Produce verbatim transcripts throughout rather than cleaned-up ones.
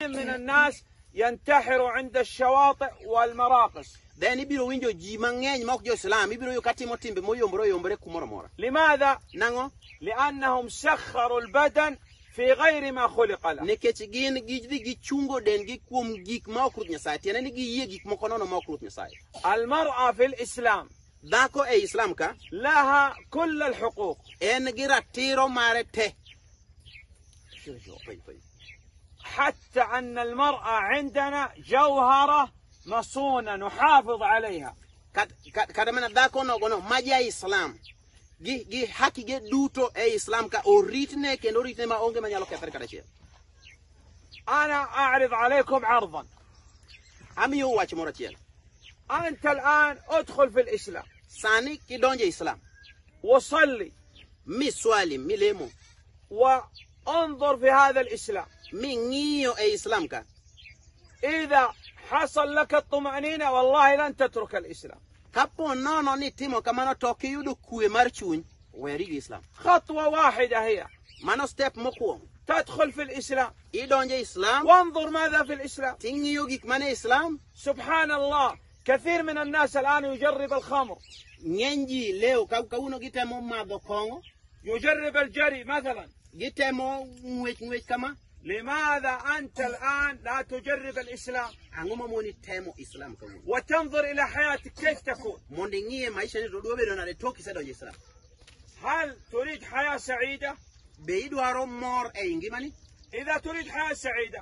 كثير من الناس ينتحر عند الشواطئ والمراقص. Then ibiro winjo ji mang'eny ma ok jo Islam ibiro yo katimo timbe moyombore yombore kumoro mora. لماذا؟ Nango? لأنهم سخروا البدن في غير ما خلق له. Nikech gin gidhi gichungo dendgi kuom gik ma ok Ruoth Nyasaye. Tiende ni giyie gik moko nono ma ok Ruoth Nyasaye. المرأة في الإسلام Dhako e Islam ka لها كل الحقوق. en gi ratiro mare te. حتى أن المرأة عندنا جوهرة مصونة نحافظ عليها. Kata mana dhako no gono maja Islam. Gi gi haki ge duto e Islam ka oritne kendo oritne ma onge manyalo kethre kata chiel. أنا أعرض عليكم عرضا. Amiyo wach moro achiel. أنت الآن ادخل في الإسلام. Sani kidonje Islam. وصلي. Mi swali mi lemo. وانظر في هذا الإسلام. Mi ng'iyo e Islam ka. إذا حصل لك الطمأنينة والله لن تترك الإسلام. Kapo nono ni timo kamano to kiyudo kwe mar chuny weri gi Islam. خطوة واحدة هي Mano step mokwongo. تدخل في الإسلام Idonje Islam. وانظر ماذا في الإسلام. Ting'iyo gik mane Islam. سبحان الله كثير من الناس الآن يجرب الخمر، Ng'eny ji leo kawuono gitemo madho kong'o, يجرب الجري مثلا. gitemo ng'wech ng'wech kama. لماذا أنت الآن لا تجرب الإسلام Ang'o ma moni temo Islam kawuono? وتنظر إلى حياتك كيف تكون؟ Mondo ing'iye maisha ni to dwa bedo nade tok isedonjo Islam. هل تريد حياة سعيدة؟ Be idwaro mor e ngimani? إذا تريد حياة سعيدة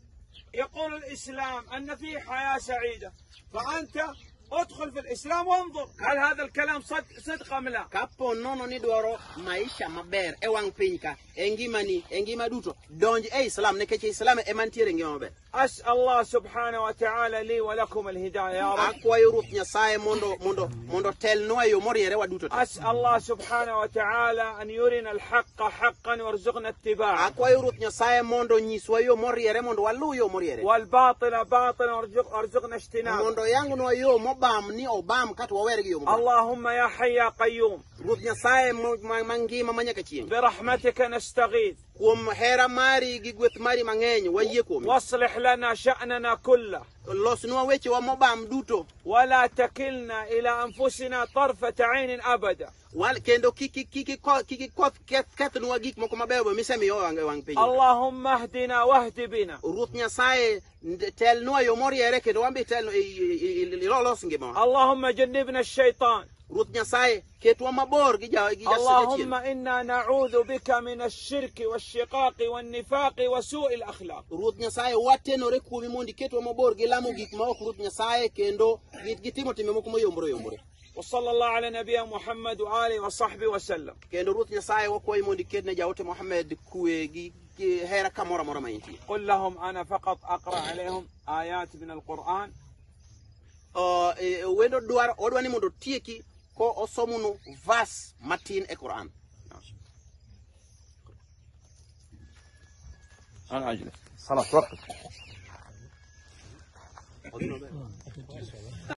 يقول الإسلام أن في حياة سعيدة، فأنت ادخل في الإسلام وانظر هل هذا الكلام صدق صدق أم لا. Kapo nono ni dwaro maisha maber e wang' piny ka, e ngimani, e ngima duto, donj e Islam nikech Islam ema ntiere ngima maber. أسأل الله سبحانه وتعالى لي ولكم الهداية يا رب. Akwayo Ruoth Nyasaye mondo mondo mondo telnwa yo moriere waduto te. أسأل الله سبحانه وتعالى أن يرنا الحق حقا وارزقنا اتباعه، Akwayo Ruoth Nyasaye mondo nyiswa yo moriere mondo walu yo moriere. والباطل باطلا وارزق- وارزقنا اجتنابه. Mondo yangunwa yo mobam ni obam kata wawer gi yo mobam. اللهم يا حي يا قيوم Ruoth Nyasaye mangima manyaka chieng'. برحمتك نستغيث Kuom hera mari gi gweth mari mang'eny wayie kuome. واصلح لنا شأننا كله Losnwa wechewa mobam duto. ولا تكلنا إلى أنفسنا طرفة عين أبدا. Wal kendo kiki kiki kiki koth kethnwa gik moko mabeyo misemiyo wang' wang' piny. اللهم اهدنا واهد بنا. Ruoth Nyasaye telnwa yo moriere kendo wambe telno ilolos ngimawa. اللهم جنبنا الشيطان. Ruoth Nyasaye ketwa mabor gi ja gi اللهم jasechien. إنا نعوذ بك من الشرك والشقاق والنفاق وسوء الأخلاق. Ruoth Nyasaye watenore kuomi mondo ketwa mabor gi lamo gik ma ok Ruoth Nyasaye kendo gitimo timbe moko moyombore yombore. وصلى الله على نبينا محمد وآله وصحبه وسلم. Kendo Ruoth Nyasaye wakwayo mondo iketne jaote Muhammad kwe gi gi hera kamoro amora ma intie. قل لهم أنا فقط أقرأ عليهم آيات من القرآن. Uh, e, wendo dwaro odwa ni mondo tieki ko osomono verse matin e Quran. أنا أجلس خلاص وقف.